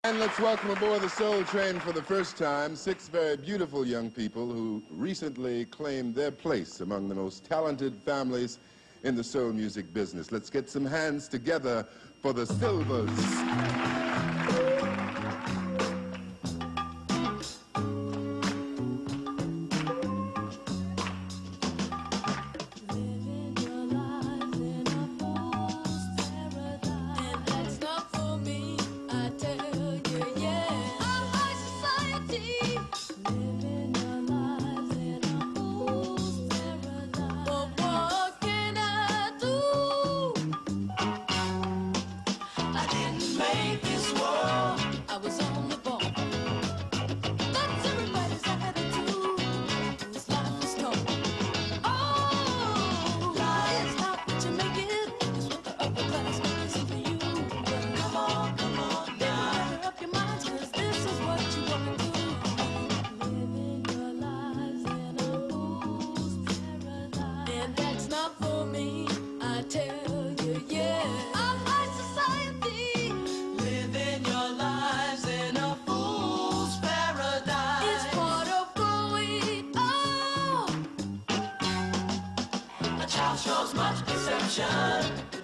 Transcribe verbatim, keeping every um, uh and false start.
And let's welcome aboard the Soul Train for the first time six very beautiful young people who recently claimed their place among the most talented families in the soul music business. Let's get some hands together for the Sylvers. Shows much deception.